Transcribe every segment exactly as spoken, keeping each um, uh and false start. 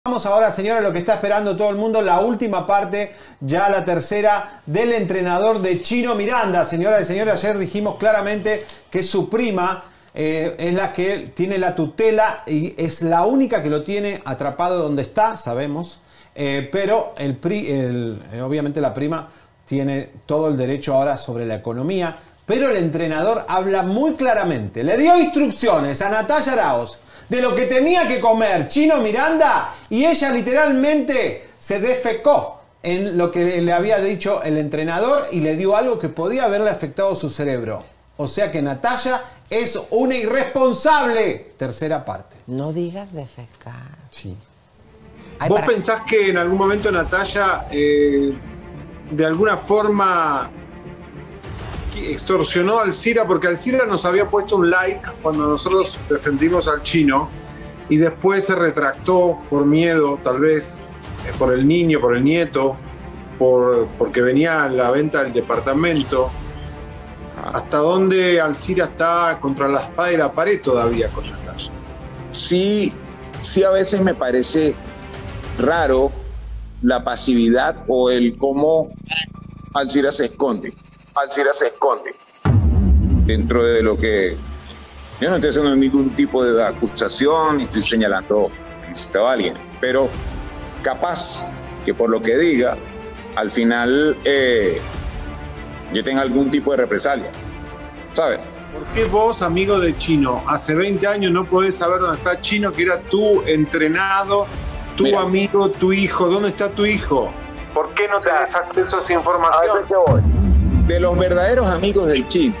Vamos ahora, señora, lo que está esperando todo el mundo, la última parte, ya la tercera, del entrenador de Chino Miranda. Señoras y señores, ayer dijimos claramente que su prima eh, es la que tiene la tutela y es la única que lo tiene atrapado donde está, sabemos. Eh, pero el, pri, el, eh, obviamente la prima tiene todo el derecho ahora sobre la economía. Pero el entrenador habla muy claramente. Le dio instrucciones a Natalia Arauz de lo que tenía que comer Chino Miranda y ella literalmente se defecó en lo que le había dicho el entrenador y le dio algo que podía haberle afectado su cerebro. O sea que Natalia es una irresponsable. Tercera parte. No digas defecar. Sí. Ay, ¿Vos para... pensás que en algún momento Natalia eh, de alguna forma extorsionó a Alcira? Porque Alcira nos había puesto un like cuando nosotros defendimos al Chino y después se retractó por miedo, tal vez eh, por el niño, por el nieto, por, porque venía la venta del departamento. ¿Hasta dónde Alcira está contra la espada y la pared todavía con Natalia? Sí, sí, a veces me parece raro la pasividad o el cómo Alcira se esconde. Alcira se esconde dentro de lo que yo no estoy haciendo ningún tipo de acusación ni estoy señalando a alguien, pero capaz que por lo que diga al final eh, yo tenga algún tipo de represalia, ¿sabes? ¿Por qué vos, amigo de Chino, hace veinte años no podés saber dónde está Chino, que era tu entrenado, tu Mira, amigo, tu hijo? ¿Dónde está tu hijo? ¿Por qué no tenés acceso a esa información? De los verdaderos amigos del Chino,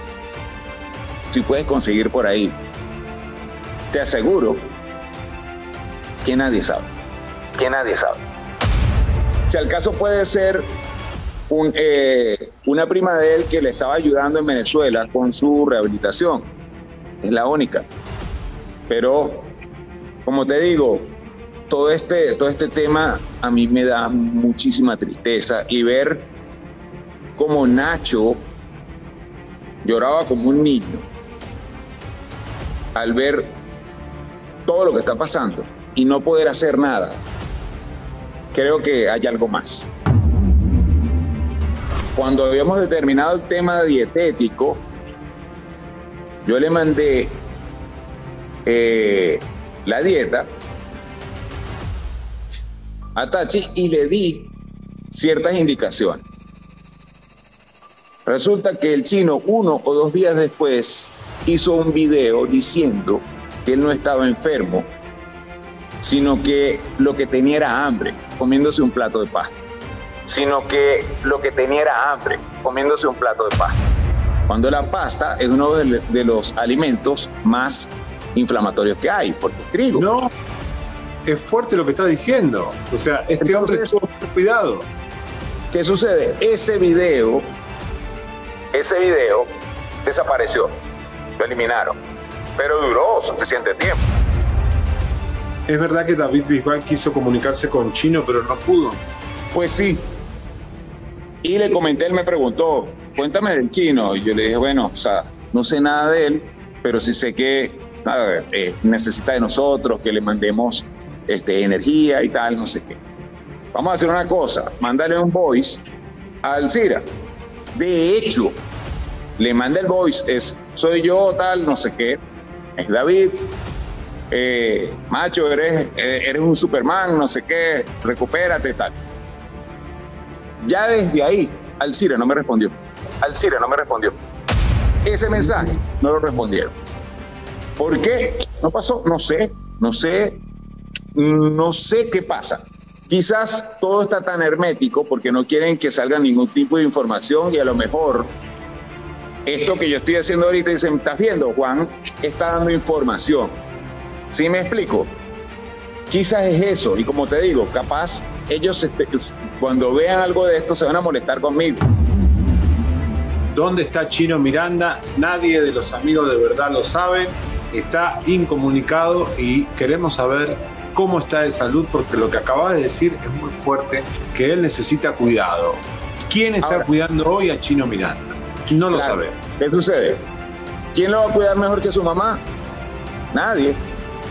si puedes conseguir por ahí, te aseguro que nadie sabe. Que nadie sabe. Si al caso puede ser un, eh, una prima de él que le estaba ayudando en Venezuela con su rehabilitación. Es la única. Pero, como te digo, todo este, todo este tema a mí me da muchísima tristeza y ver como Nacho lloraba como un niño al ver todo lo que está pasando y no poder hacer nada. Creo que hay algo más. Cuando habíamos determinado el tema dietético, yo le mandé eh, la dieta a Tachi y le di ciertas indicaciones. Resulta que el Chino, uno o dos días después, hizo un video diciendo que él no estaba enfermo, sino que lo que tenía era hambre, comiéndose un plato de pasta. Sino que lo que tenía era hambre, comiéndose un plato de pasta. Cuando la pasta es uno de, de los alimentos más inflamatorios que hay, porque es trigo. No, es fuerte lo que está diciendo. O sea, este Entonces, hombre tuvo mucho cuidado. ¿Qué sucede? Ese video... Ese video desapareció, lo eliminaron, pero duró suficiente tiempo. ¿Es verdad que David Bisbal quiso comunicarse con Chino, pero no pudo? Pues sí. Y le comenté, él me preguntó, cuéntame del Chino. Y yo le dije, bueno, o sea, no sé nada de él, pero sí sé que nada, eh, necesita de nosotros, que le mandemos este, energía y tal, no sé qué. Vamos a hacer una cosa, mándale un voice a Alcira. De hecho, le manda el voice, es soy yo, tal, no sé qué, es David, eh, macho, eres, eres un Superman, no sé qué, recupérate, tal. Ya desde ahí, Alcira no me respondió. Alcira no me respondió. Ese mensaje no lo respondieron. ¿Por qué? No pasó, no sé, no sé, no sé qué pasa. Quizás todo está tan hermético porque no quieren que salga ningún tipo de información y a lo mejor esto que yo estoy haciendo ahorita, dicen, ¿estás viendo? Juan está dando información. ¿Sí me explico? Quizás es eso y como te digo, capaz ellos cuando vean algo de esto se van a molestar conmigo. ¿Dónde está Chino Miranda? Nadie de los amigos de verdad lo sabe. Está incomunicado y queremos saber cómo está de salud, porque lo que acabas de decir es muy fuerte, que él necesita cuidado. ¿Quién está Ahora, cuidando hoy a Chino Miranda? No lo sabemos. ¿Qué sucede? ¿Quién lo va a cuidar mejor que su mamá? Nadie.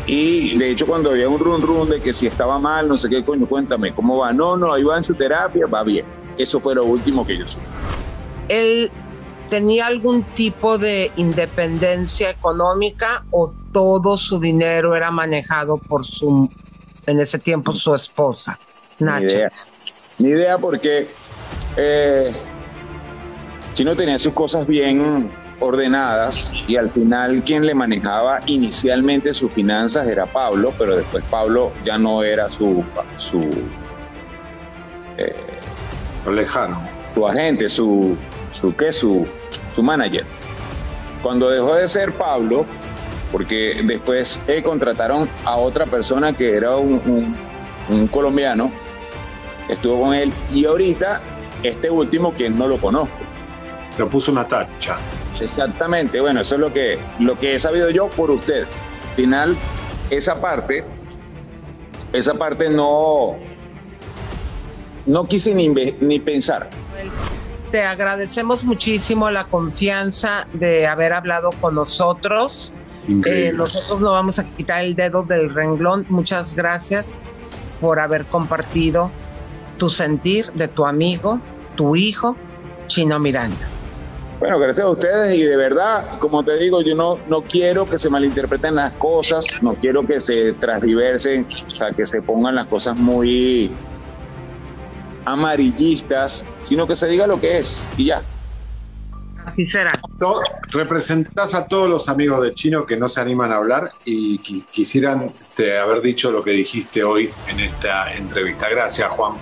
Y de hecho cuando había un run run de que si estaba mal, no sé qué, coño, cuéntame, ¿cómo va? No, no, ahí va en su terapia, va bien. Eso fue lo último que yo supe. ¿Él tenía algún tipo de independencia económica o todo su dinero era manejado por su, en ese tiempo, su esposa, Nacha? Ni idea, ni idea porque eh, Chino tenía sus cosas bien ordenadas y al final quien le manejaba inicialmente sus finanzas era Pablo, pero después Pablo ya no era su su eh, lejano, su agente, su su qué, su su manager. Cuando dejó de ser Pablo, porque después eh, contrataron a otra persona que era un, un, un colombiano, estuvo con él y ahorita este último que no lo conozco. Le puso una tacha. Exactamente, bueno, eso es lo que, lo que he sabido yo por usted. Al final, esa parte, esa parte no, no quise ni, ni pensar. Te agradecemos muchísimo la confianza de haber hablado con nosotros. Eh, nosotros no vamos a quitar el dedo del renglón. Muchas gracias por haber compartido tu sentir de tu amigo, tu hijo, Chino Miranda. Bueno, gracias a ustedes y de verdad, como te digo, yo no, no quiero que se malinterpreten las cosas, no quiero que se transdiversen, o sea, que se pongan las cosas muy amarillistas, sino que se diga lo que es y ya. Así será. Representas a todos los amigos de Chino que no se animan a hablar y qu quisieran te, haber dicho lo que dijiste hoy en esta entrevista. Gracias, Juan.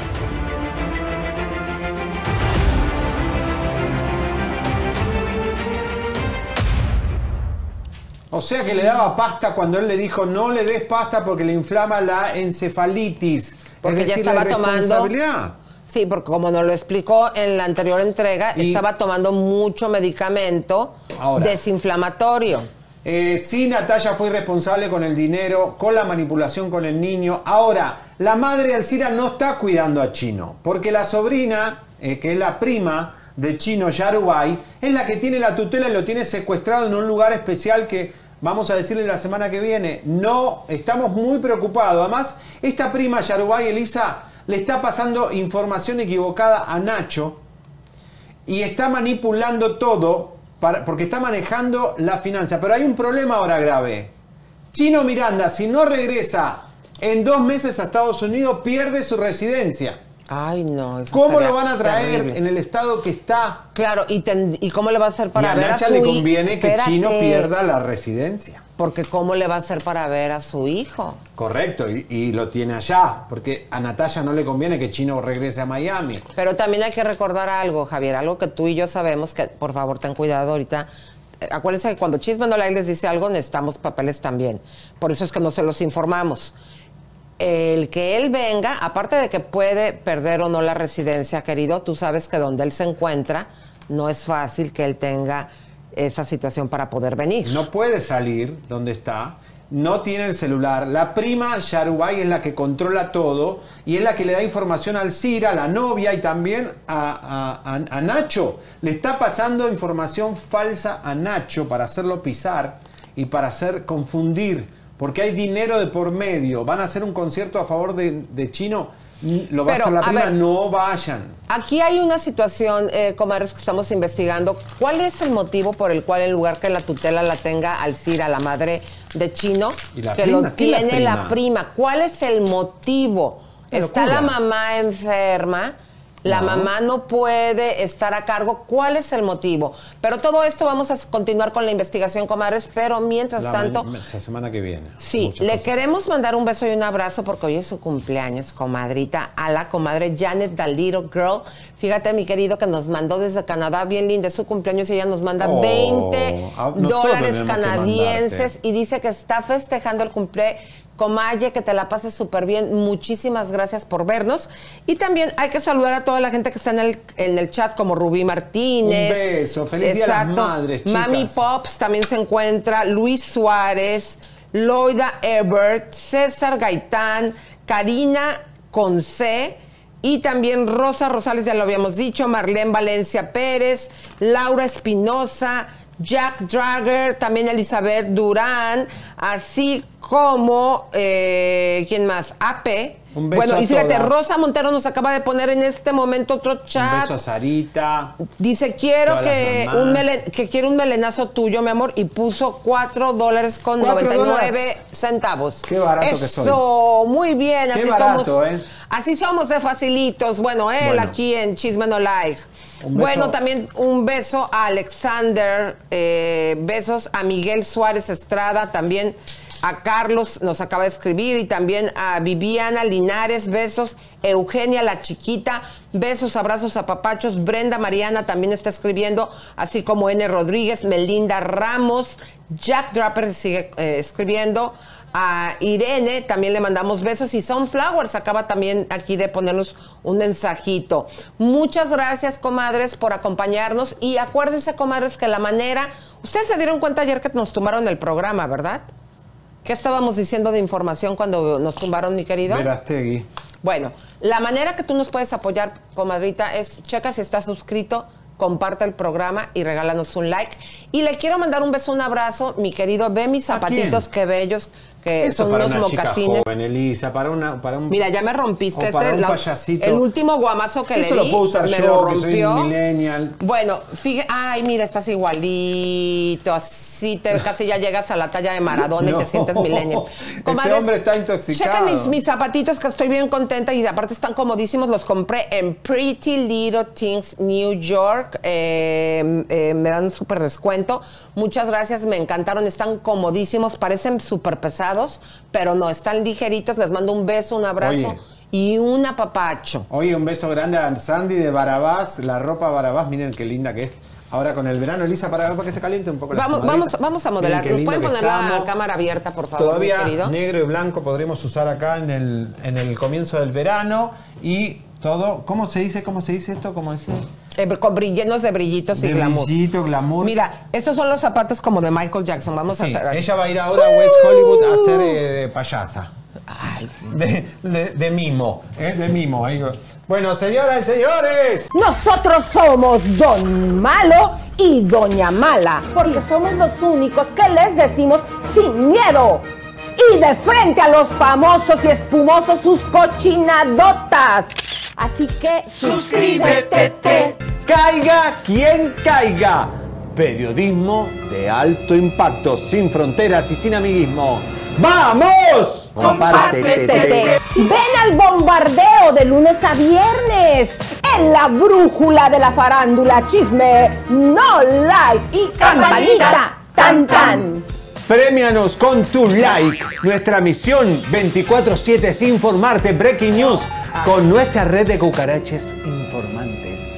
O sea que le daba pasta cuando él le dijo no le des pasta porque le inflama la encefalitis. Porque es decir, ya estaba la tomando. Sí, porque como nos lo explicó en la anterior entrega, y estaba tomando mucho medicamento ahora, desinflamatorio. Eh, sí, Natalia fue irresponsable con el dinero, con la manipulación con el niño. Ahora, la madre Alcira no está cuidando a Chino, porque la sobrina, eh, que es la prima de Chino, Yarubay, es la que tiene la tutela y lo tiene secuestrado en un lugar especial que vamos a decirle la semana que viene. No, estamos muy preocupados. Además, esta prima, Yarubay Elisa, le está pasando información equivocada a Nacho y está manipulando todo para, porque está manejando la finanza. Pero hay un problema ahora grave. Chino Miranda, si no regresa en dos meses a Estados Unidos, pierde su residencia. Ay, no. Eso ¿Cómo lo van a traer terrible en el estado que está? Claro, ¿y, ten, y cómo le va a hacer para y a ver Nacha a su hijo? le conviene que Espérate. Chino pierda la residencia. Porque ¿cómo le va a hacer para ver a su hijo? Correcto, y, y lo tiene allá, porque a Natalia no le conviene que Chino regrese a Miami. Pero también hay que recordar algo, Javier, algo que tú y yo sabemos, que por favor ten cuidado ahorita. Acuérdense que cuando Chisme No Like les dice algo, necesitamos papeles también. Por eso es que no se los informamos. El que él venga, aparte de que puede perder o no la residencia, querido, tú sabes que donde él se encuentra no es fácil que él tenga esa situación para poder venir. No puede salir donde está, no tiene el celular. La prima Yarubay es la que controla todo y es la que le da información al Cira, a la novia y también a, a, a, a Nacho. Le está pasando información falsa a Nacho para hacerlo pisar y para hacer confundir. Porque hay dinero de por medio. Van a hacer un concierto a favor de, de Chino. Lo va Pero, a hacer la prima. Ver, no vayan. Aquí hay una situación, eh, comadres, que estamos investigando. ¿Cuál es el motivo por el cual, en lugar que la tutela la tenga Alcira, la madre de Chino, ¿Y la que prima? lo tiene la prima? la prima? ¿Cuál es el motivo? Qué Está locura. la mamá enferma. La no. mamá no puede estar a cargo. ¿Cuál es el motivo? Pero todo esto vamos a continuar con la investigación, comadres, pero mientras la tanto... La semana que viene. Sí, le cosas. queremos mandar un beso y un abrazo porque hoy es su cumpleaños, comadrita, a la comadre Janet, the little girl. Fíjate, mi querido, que nos mandó desde Canadá, bien linda, es su cumpleaños y ella nos manda oh, veinte dólares canadienses y dice que está festejando el cumpleaños. Comaye, que te la pases súper bien. Muchísimas gracias por vernos. Y también hay que saludar a toda la gente que está en el, en el chat, como Rubí Martínez. Un beso. Feliz Día a las Madres, chicas. Mami Pops también se encuentra. Luis Suárez, Loida Ebert, César Gaitán, Karina Conce y también Rosa Rosales, ya lo habíamos dicho, Marlene Valencia Pérez, Laura Espinosa, Jack Dragger, también Elizabeth Durán, así como, eh, ¿quién más? A P. Un beso bueno, a y fíjate, todas. Rosa Montero nos acaba de poner en este momento otro chat. Un beso a Sarita. Dice, quiero Todas que las mamás. un, melen, que quiero un melenazo tuyo, mi amor, y puso cuatro dólares con noventa y nueve centavos. Qué barato Eso, que soy. Muy bien, Qué así barato, somos. ¿eh? Así somos de facilitos. Bueno, él Bueno. aquí en Chisme No Like. Un beso. Bueno, también un beso a Alexander, eh, besos a Miguel Suárez Estrada, también a Carlos nos acaba de escribir, y también a Viviana Linares, besos, Eugenia la Chiquita, besos, abrazos, apapachos, Brenda Mariana también está escribiendo, así como N. Rodríguez, Melinda Ramos, Jack Draper sigue eh, escribiendo, a Irene también le mandamos besos, y Sunflowers acaba también aquí de ponernos un mensajito. Muchas gracias, comadres, por acompañarnos, y acuérdense, comadres, que la manera, ustedes se dieron cuenta ayer que nos tumbaron el programa, ¿verdad? ¿Qué estábamos diciendo de información cuando nos tumbaron, mi querido? Verastegui. Bueno, la manera que tú nos puedes apoyar, comadrita, es checa si estás suscrito, comparte el programa y regálanos un like. Y le quiero mandar un beso, un abrazo, mi querido. Ve mis zapatitos, qué bellos, que Eso son para unos una chica mocasines. joven, Elisa, para una, para un. Mira, ya me rompiste o para este, un la- payasito. el último guamazo que Eso le lo di, puedo usar me yo, lo que soy rompió. un millennial. Bueno, fíjate, ay, mira, estás igualito, así te casi ya llegas a la talla de Maradona y No, te sientes millennial. ese hombre está intoxicado. Checa mis, mis zapatitos, que estoy bien contenta, y aparte están comodísimos, los compré en Pretty Little Things New York, eh, eh, me dan un súper descuento. Muchas gracias, me encantaron, están comodísimos, parecen súper pesados, pero no, están ligeritos. Les mando un beso, un abrazo. Oye. Y un apapacho. Oye, un beso grande a Sandy de Barabás, la ropa Barabás, miren qué linda que es. Ahora con el verano, Elisa, para, para que se caliente un poco la Vamos, comadrita. vamos, vamos a modelar. Miren ¿Nos qué pueden lindo poner que la estamos. cámara abierta, por favor, Todavía mi querido? negro y blanco podremos usar acá en el, en el comienzo del verano. Y todo, ¿cómo se dice? ¿Cómo se dice esto? ¿Cómo es? Eh, con brill- llenos de brillitos y De glamour. brillito, glamour. Mira, estos son los zapatos como de Michael Jackson. Vamos Sí, a hacer. ella va a ir ahora a West Hollywood a hacer eh, de payasa. Ay. De, de, de mimo, ¿eh? De mimo. ahí. Bueno, señoras y señores. Nosotros somos Don Malo y Doña Mala, porque somos los únicos que les decimos sin miedo y de frente a los famosos y espumosos sus cochinadotas. Así que suscríbete. Caiga quien caiga. Periodismo de alto impacto, sin fronteras y sin amiguismo. ¡Vamos! Compártete. Ven al bombardeo de lunes a viernes en la brújula de la farándula, chisme, no like y campanita tan tan. Premianos con tu like. Nuestra misión veinticuatro siete es informarte. Breaking News con nuestra red de cucaraches informantes.